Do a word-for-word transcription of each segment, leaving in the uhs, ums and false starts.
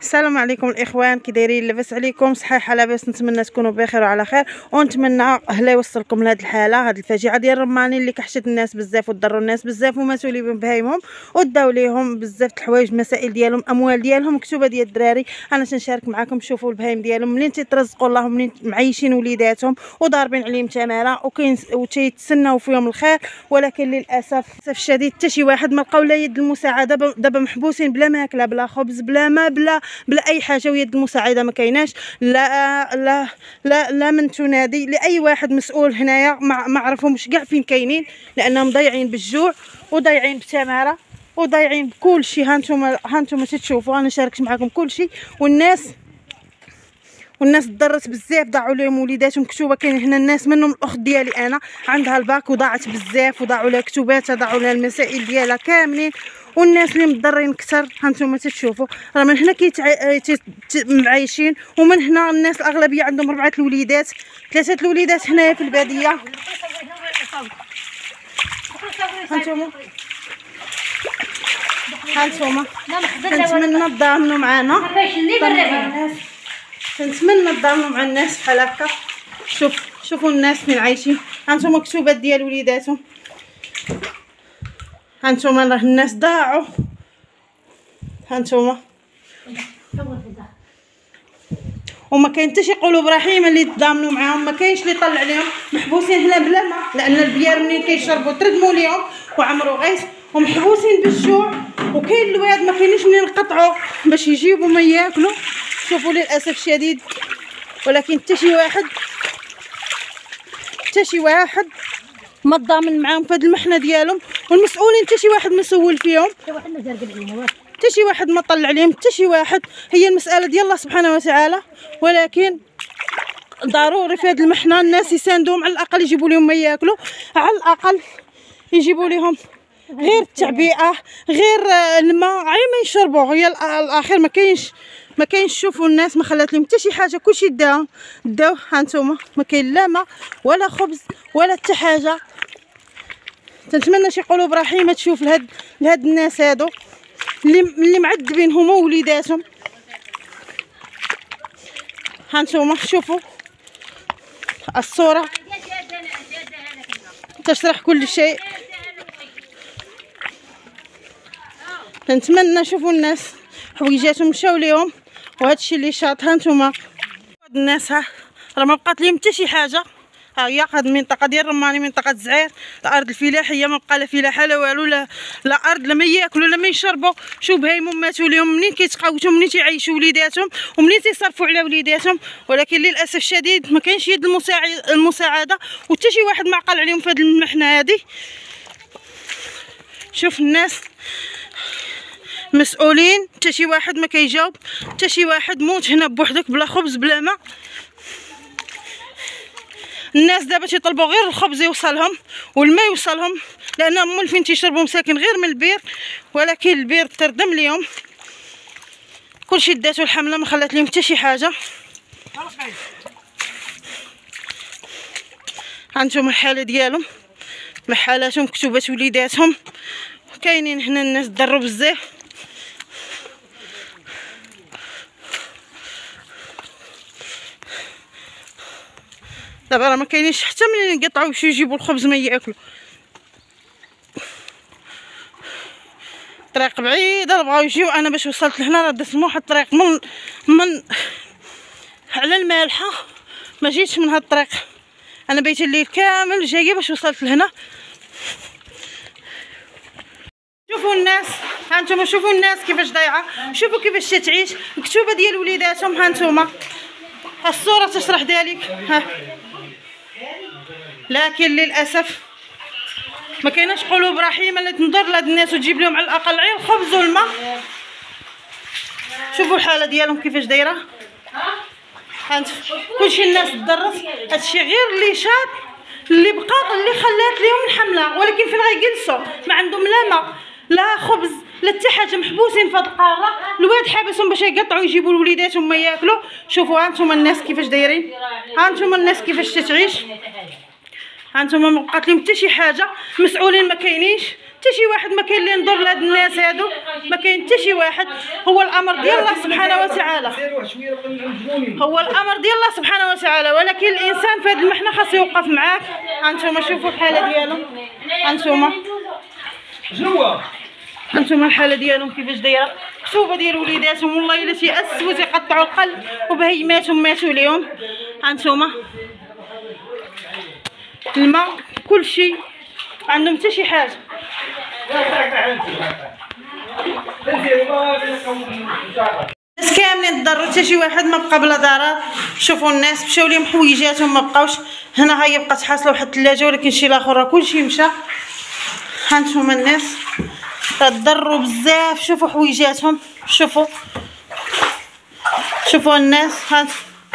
السلام عليكم الاخوان، كي دايرين؟ لاباس عليكم؟ صحيح لاباس؟ نتمنى تكونوا بخير وعلى خير، ونتمنى الله يوصلكم لهاد الحاله، هاد الفاجعه ديال الرماني اللي كحشت الناس بزاف وضروا الناس بزاف وماتوا لي بهايمهم وداو ليهم بزاف د الحوايج، مسائل ديالهم، اموال ديالهم مكتوبه ديال الدراري. انا تنشارك معكم. شوفوا البهايم ديالهم منين تيترزقوا الله، منين معيشين وليداتهم وضاربين عليهم تماره وكاين وتيتسناو فيهم الخير، ولكن للاسف الشديد حتى شي واحد ما لقاو لا يد المساعده. دابا محبوسين بلا ماكله بلا خبز بلا ما بلا بلا اي حاجه، ويد المساعده ما كايناش. لا لا لا لا من تنادي لاي واحد مسؤول هنايا، ما, ما عرفهمش كاع فين كاينين، لانهم ضايعين بالجوع وضايعين بالتماره وضايعين بكل شيء. ها نتوما ها نتوما تشوفوا، انا شاركت معكم كل شيء، والناس والناس ضرت بزاف، ضاعوا لهم وليداتهم مكتوبه. كاين هنا الناس منهم الاخت ديالي انا عندها الباك وضاعت بزاف، وضاعوا لها كتوباتها، ضاعوا لها المسائل ديالها كاملين، والناس اللي مضرين كثر. ها نتوما تشوفوا، راه من هنا كيتعايشين، ومن هنا الناس الاغلبيه عندهم اربعه الوليدات، ثلاثه الوليدات هنايا في الباديه. ها نتوما ها نتوما كنتمنى تضامنوا معنا، كنتمنى تضامنوا مع الناس بحال هكا. شوف شوفوا الناس فين عايشين. ها نتوما كتوبات ديال وليداتهم، ها نتوما راه الناس ضاعوا. ها نتوما وما كاين حتى شي قلوب رحيمه اللي تضامنوا معاهم، ما كاينش اللي يطلع عليهم، محبوسين هنا بلا ما، لان البيار منين كيشربوا تردموا ليهم وعمروا غيث، ومحبوسين بالجوع، وكاين الواد ما كاينش منين نقطعوا باش يجيبوا ما ياكلوا. شوفوا للاسف الشديد، ولكن حتى شي واحد حتى شي واحد ما تضامن معاهم في هاد المحنه ديالهم، والمسؤولين حتى شي واحد مسؤول فيهم، حتى شي واحد ما طلع عليهم، حتى شي واحد. هي المساله ديال الله سبحانه وتعالى، ولكن ضروري في هاد المحنه الناس يساندوهم، على الاقل يجيبوا لهم ما ياكلوا، على الاقل يجيبوا لهم غير التعبئه، غير الماء، غير ما يشربوا. هي الاخير ما كاينش ما كاينش. شوفوا الناس ما خلات لهم حتى شي حاجه، كلشي داهم داو. ها نتوما ما كاين لا ماء ولا خبز ولا حتى حاجه. تنتمنى شي قلوب رحيمه تشوف لهاد لهاد الناس هادو اللي اللي معذبين هما ووليداتهم. ها نتوما شوفوا الصوره تشرح كل شيء. نتمنى شوفوا الناس حويجاتهم مشاو ليهم، وهادشي اللي شاط. ها نتوما هاد الناس ها راه ما بقات ليهم حتى شي حاجه. ها هي هاد المنطقه ديال الرماني، منطقه زعير، الارض الفلاحيه، ما بقى لا فلاحه لا والو، لا لا ارض لا ما ياكلوا لا ما يشربوا. شوف بهايمهم ماتوا ليهم، منين كيتقاوتوا، منين تيعيشوا وليداتهم، ومنين تيصرفوا على وليداتهم. ولكن للاسف الشديد ما كاينش يد المساعده، وحتى شي واحد ما عقل عليهم في هاد المحنه هادي. شوف الناس مسؤولين، حتى شي واحد ما كيجاوب، حتى شي واحد. موت هنا بوحدك بلا خبز بلا ماء. الناس دابا تيطلبوا غير الخبز يوصلهم والماء يوصلهم، لانهم مول فين تيشربوا مساكن غير من البير، ولكن البير تردم ليهم. كلشي داتو الحمله، ما خلات لهم حتى شي حاجه. ها نتوما الحاله ديالهم، محالاتهم، مكتوبات وليداتهم. كاينين هنا الناس ضروا بزاف. دابا راه ما كاينينش حتى منين يقطعوا باش يجيبوا الخبز ما ياكلوا. الطريق بعيده، بغاو يجيو. انا باش وصلت لهنا راه درت واحد الطريق من من على المالحه، ما جيتش من هاد الطريق. انا بيت الليل كامل جايه باش وصلت لهنا. شوفوا الناس، ها نتوما شوفوا الناس كيفاش ضايعه، شوفوا كيفاش تتعيش، مكتوبه ديال وليداتهم. ها نتوما الصوره تشرح ذلك. ها لكن للاسف ما كايناش قلوب رحيمه اللي تنظر لهاد الناس وتجيب لهم على الاقل غير الخبز والماء. شوفوا الحاله ديالهم كيفاش دايره. هانت كلشي الناس تضرت، هادشي غير اللي شاب اللي بقى اللي خلات ليهم الحمله، ولكن فين غيجلسوا؟ ما عندهم لا ماء لا خبز لا حتى حاجه، محبوسين في هاد القاره. الواد حابسهم باش يقطعوا يجيبوا لوليداتهم ما ياكلوا. شوفوا ها نتوما الناس كيفاش دايرين، ها نتوما الناس كيفاش تتعيش. ها نتوما ما بقات لهم حتى شي حاجه، مسؤولين ما كاينينش، حتى شي واحد ما كاين اللي ينظر لهاد الناس هادو، ما كاين حتى شي واحد. هو الامر ديال الله سبحانه وتعالى، هو الامر ديال الله سبحانه وتعالى، ولكن الانسان في هاد المحنه خاصو يوقف معاك. هانتوما شوفوا الحاله ديالهم، هانتوما هانتوما الحاله ديالهم كيفاش دايره، كتوبه ديال وليداتهم والله الا تيأسوا تيقطعوا القلب، وبهيماتهم ماتوا ليهم. هانتوما الماء كلشي ما عندهم حتى شي حاجه. الناس كاملين تضروا، حتى شي واحد ما بقى بلا ضرر. شوفوا الناس مشاو ليهم حويجاتهم ما بقاوش. هنا هي بقات حاصله واحد الثلاجه، ولكن شي الاخر راه كلشي مشى. هانتوما الناس تضروا بزاف. شوفوا حويجاتهم، شوفوا شوفوا الناس. هانت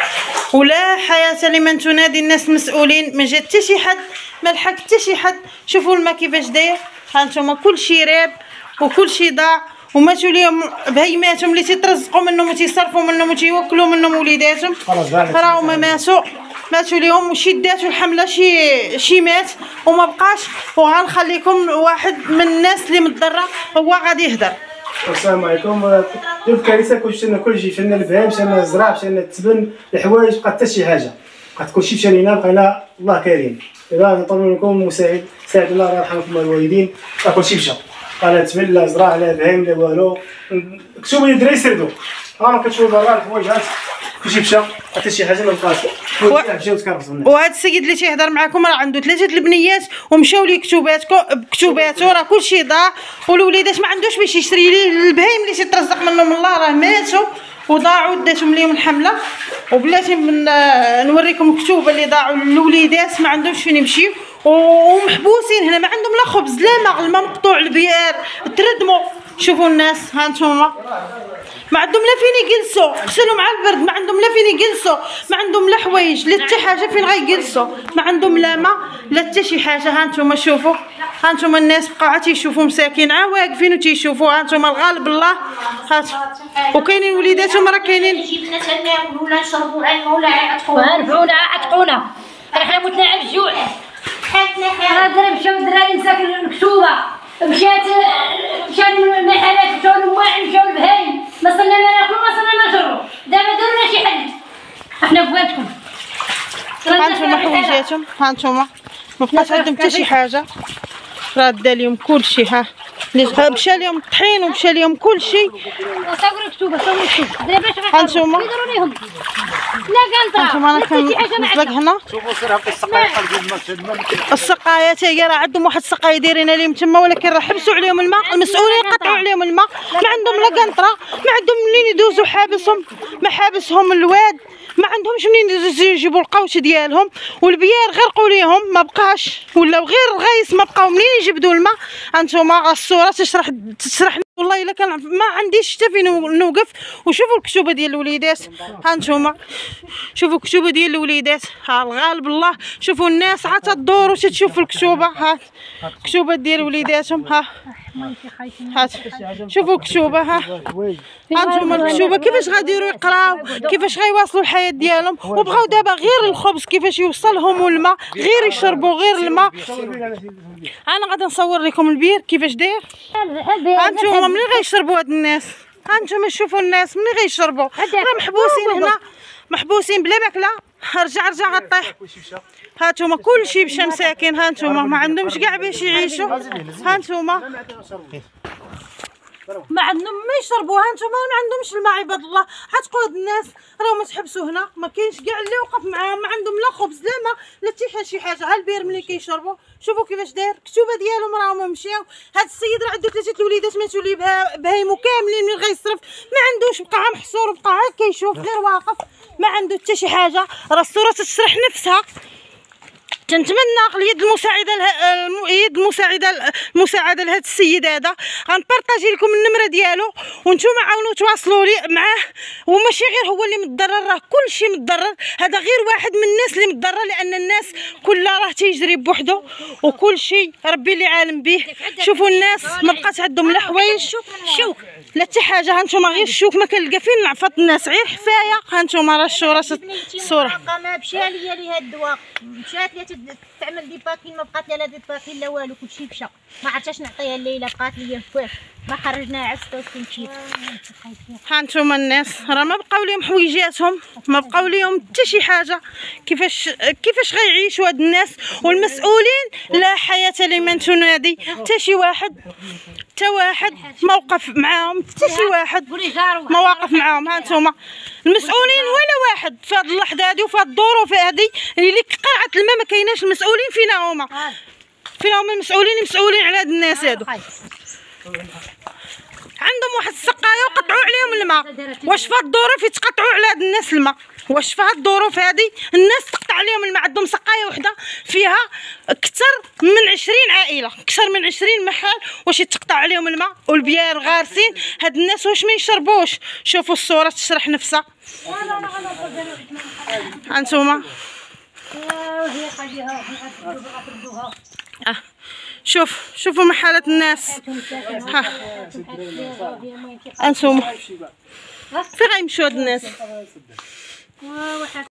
ولا حياه لمن تنادي الناس المسؤولين، ما جا حتى شي حد، ما لحق حتى شي حد. شوفوا الماء كيفاش داير. هانتوما كلشي راب وكلشي ضاع، وماتوا ليهم بهيماتهم اللي تيترزقوا منهم وتيصرفوا منهم وتيوكلوا منهم وليداتهم، راهما ماتوا ماتوا ليهم. وشي داتو الحمله شي شي مات وما بقاش. وغنخليكم واحد من الناس اللي متضرره هو غادي يهضر. السلام عليكم. ديال الكارثه كلشي مشينا، كلشي مشينا البهايم، مشينا الزرع، مشينا التبن، الحوايج، بقات حتى شي حاجه، بقات كلشي مشى لينا. بقينا الله كريم، دابا نطلبوا لكم مساعد، ساعدونا الله يرحمكم الوالدين. راه كلشي مشى، لا تبن لا زرع لا بهايم لا والو. كتبوا لي الدراري يسردوا، ها كتشوفوا برا الحوايج هات كلشي مشى، حتى شي حاجه ما بقاش. مشاو تكرفصوا الناس. وهذا السيد اللي تيهضر معكم راه عنده ثلاثه البنيات ومشاو ليه كتوباتكم بكتوباتو، راه كلشي ضاع. والوليدات ما عندوش باش يشري ليه البهايم اللي تيترزق منهم الله، راه ماتوا وضاعوا. داتهم ليهم الحمله. وبلاتي من نوريكم الكتوبه اللي ضاعوا الوليدات، ما عندهمش فين يمشيو ومحبوسين هنا، ما عندهم لا خبز لا ماء، الماء مقطوع، البيار تردموا. شوفوا الناس، هانتوما ما عندهم لا فين يجلسوا، غسلوا مع البرد، ما عندهم لا فين يجلسوا، ما عندهم لا حوايج لا حتى حاجه فين غيجلسوا، ما عندهم لا ماء لا حتى شي حاجه. هانتوما شوفوا، هانتوما الناس بقاو عا تيشوفوا مساكين، عا واقفين وتيشوفوا. هانتوما الغالب الله. هات وكاينين وليداتهم راه كاينين جبنا تناكلوا ولا نشربوا علما ولا عتقونا نفعونا عتقونا، حنا متنا على الجوع. حالتنا حال راه مشاو الدراري مساكن المكتوبه، مشات مشاو المحلات، مشاو المواعن، مشاو البهايم، ما صرنا ما ناكلو ما صرنا ما نشربوا. دابا دارونا شي حل، احنا بوانتكم. هانتوما حويجاتهم، هانتوما ما بقاش عندهم حتى شي حاجه، راه دا ليهم كلشي. ها مشى ليهم الطحين ومشى ليهم كلشي. صوروا كتوبه صوروا كتوبه دابا باش هانتوما يديروا ليهم لا قنطره. هانتوما انا كنطلق هنا السقايه حتى هي راه عندهم واحد السقايه دايرين لهم تما، ولكن راه حبسوا عليهم الماء، المسؤولين قطعوا عليهم الماء، ما عندهم لا قنطره، ما عندهم منين يدوزوا، حابسهم ما حابسهم الواد، ما عندهمش منين يجيبوا القوت ديالهم. والبيار غرقوا ليهم ما بقاش، ولاو غير الغيس، ما بقاو منين يجبدوا الماء. هانتوما الصوره تشرح تشرح والله الا كان ما عنديش حتى فين نوقف. وشوفوا الكتوبه ديال الوليدات، هانتوما شوفوا الكتوبه ديال الوليدات. ها الغالب الله. شوفوا الناس عاد تدور وتشوف الكتوبه. ها الكتوبه ديال وليداتهم. ها هات شوفوا الكتوبه. ها هانتوما الكتوبه كيفاش غاديروا يقراو، كيفاش غيواصلوا الحياه ديالهم. وبغاو دابا غير الخبز كيفاش يوصلهم، والماء غير يشربوا غير الماء. انا غادي نصور لكم البير كيفاش داير. هانتوما منين غيشربوا هاد الناس؟ هانتوما شوفوا الناس منين غيشربوا؟ راه محبوسين هنا، محبوسين بلا ماكله. رجع رجع غطيح. هانتوما كلشي مشى مساكين. هانتوما ما عندهمش كاع باش يعيشوا. هانتوما ما عندهم ما يشربوا. هانتوما ما عندهمش الماء. عباد الله عتقوا هاد الناس راهم تحبسوا هنا، ما كاينش كاع اللي وقف معاهم، ما عندهم لا خبز لا ماء لا حتى شي حاجه. ها البير ملي كيشربوا شوفوا كيفاش داير. الكتوبه ديالهم راهم مشاو. هاد السيد راه عنده ثلاثه الوليدات ماتوا ليه بهايمو كاملين، منين غيصرف؟ ما عندوش، بقى محصور وبقى عاد كيشوف غير واقف، ما عنده حتى شي حاجه. راه الصوره تشرح نفسها. تنتمنى اليد المساعده اليد المساعده المساعده لهذا السيد هذا. غنبارطاجي لكم النمره ديالو وانتم عاونوا تواصلوا لي معاه. وماشي غير هو اللي متضرر، راه كلشي متضرر. هذا غير واحد من الناس اللي متضرر، لان الناس كلها راه تيجري بوحدو وكلشي ربي اللي عالم به. شوفوا الناس ما بقات عندهم لا حوايج شوك لا حتى حاجه. هانتوما غير الشوك ما كنلقى فين نعفط الناس، غير حفايه. هانتوما راه الصوره الصوره مشى ليا ليها الدواء، مشات لي تستعمل دي باكين، ما بقات لا دي باكين لا والو، كلشي مشى. ما عرفتش نعطيها الليله، بقات ليا فواش ما خرجناها عاد ستة وستين مشيت. ها انتم الناس راه ما بقاو لهم حويجاتهم، ما بقاو لهم حتى شي حاجه. كيفاش كيفاش غيعيشوا هاد الناس والمسؤولين؟ لا حياه لمن تنادي. حتى شي واحد حتى واحد ما وقف معاهم، حتى شي واحد ما واقف معاهم. ها انتم المسؤولين ولا واحد في هاد اللحظه هادي وفي هاد الظروف هادي اللي قرعه الماء ما كايناش. المسؤولين فينا هما؟ فينا هما المسؤولين المسؤولين على هاد الناس هادو؟ عندهم واحد السقايه وقطعوا عليهم الماء. واش في هاد الظروف يتقطعوا على هاد الناس الماء؟ واش في هاد الظروف هادي الناس تقطع عليهم الماء؟ عندهم سقايه وحده فيها اكثر من عشرين عائله، اكثر من عشرين محل، واش يتقطع عليهم الماء والبيار غارسين؟ هاد الناس واش ما يشربوش؟ شوفوا الصوره تشرح نفسها. هانتوما اه شوف شوفوا محالة الناس. ها انتم فين غيمشيو هاد الناس؟